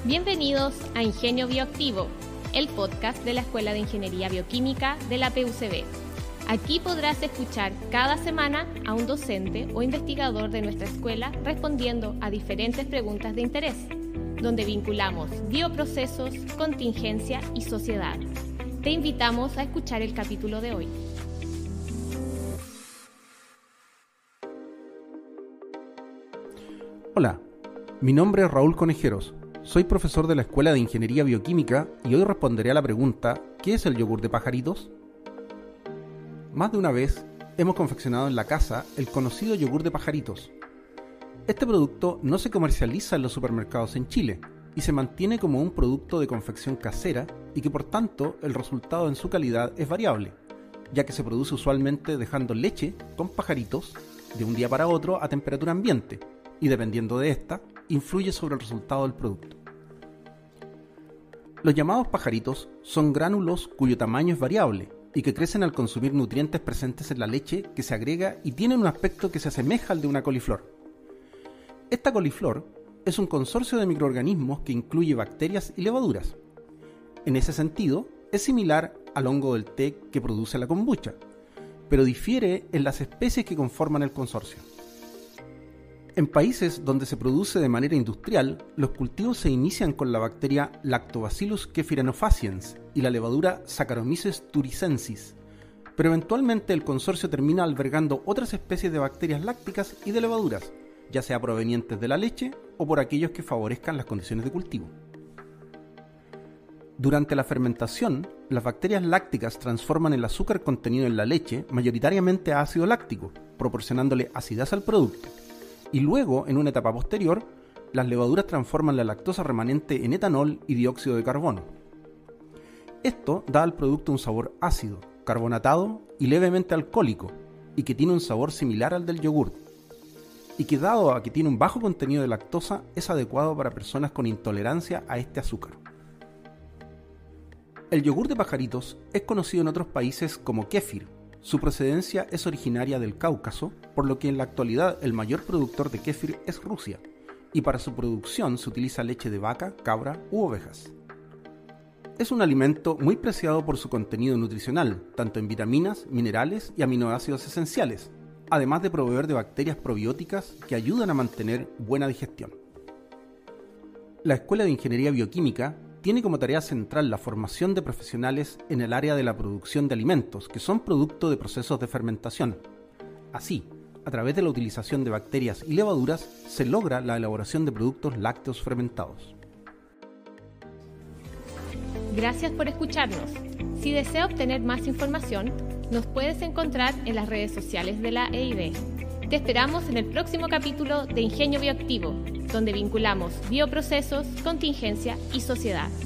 Bienvenidos a Ingenio Bioactivo, el podcast de la Escuela de Ingeniería Bioquímica de la PUCB. Aquí podrás escuchar cada semana a un docente o investigador de nuestra escuela respondiendo a diferentes preguntas de interés, donde vinculamos bioprocesos, contingencia y sociedad. Te invitamos a escuchar el capítulo de hoy. Hola, mi nombre es Raúl Conejeros. Soy profesor de la Escuela de Ingeniería Bioquímica y hoy responderé a la pregunta ¿qué es el yogur de pajaritos? Más de una vez hemos confeccionado en la casa el conocido yogur de pajaritos. Este producto no se comercializa en los supermercados en Chile y se mantiene como un producto de confección casera y que por tanto el resultado en su calidad es variable, ya que se produce usualmente dejando leche con pajaritos de un día para otro a temperatura ambiente y dependiendo de esta, influye sobre el resultado del producto. Los llamados pajaritos son gránulos cuyo tamaño es variable y que crecen al consumir nutrientes presentes en la leche que se agrega y tienen un aspecto que se asemeja al de una coliflor. Esta coliflor es un consorcio de microorganismos que incluye bacterias y levaduras. En ese sentido, es similar al hongo del té que produce la kombucha, pero difiere en las especies que conforman el consorcio. En países donde se produce de manera industrial, los cultivos se inician con la bacteria Lactobacillus kefirenofaciens y la levadura Saccharomyces turicensis, pero eventualmente el consorcio termina albergando otras especies de bacterias lácticas y de levaduras, ya sea provenientes de la leche o por aquellos que favorezcan las condiciones de cultivo. Durante la fermentación, las bacterias lácticas transforman el azúcar contenido en la leche mayoritariamente a ácido láctico, proporcionándole acidez al producto. Y luego, en una etapa posterior, las levaduras transforman la lactosa remanente en etanol y dióxido de carbono. Esto da al producto un sabor ácido, carbonatado y levemente alcohólico, y que tiene un sabor similar al del yogur, y que dado a que tiene un bajo contenido de lactosa, es adecuado para personas con intolerancia a este azúcar. El yogur de pajaritos es conocido en otros países como kéfir. Su procedencia es originaria del Cáucaso, por lo que en la actualidad el mayor productor de kéfir es Rusia, y para su producción se utiliza leche de vaca, cabra u ovejas. Es un alimento muy preciado por su contenido nutricional, tanto en vitaminas, minerales y aminoácidos esenciales, además de proveer de bacterias probióticas que ayudan a mantener buena digestión. La Escuela de Ingeniería Bioquímica tiene como tarea central la formación de profesionales en el área de la producción de alimentos que son producto de procesos de fermentación. Así, a través de la utilización de bacterias y levaduras, se logra la elaboración de productos lácteos fermentados. Gracias por escucharnos. Si desea obtener más información, nos puedes encontrar en las redes sociales de la EIB. Te esperamos en el próximo capítulo de Ingenio Bioactivo, donde vinculamos bioprocesos, contingencia y sociedad.